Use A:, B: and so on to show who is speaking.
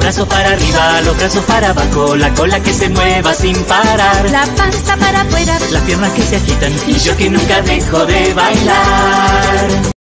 A: brazos para arriba, los brazos para abajo, la cola que se mueva sin parar,
B: la panza para afuera,
A: las piernas que se agitan y yo que nunca dejo de bailar.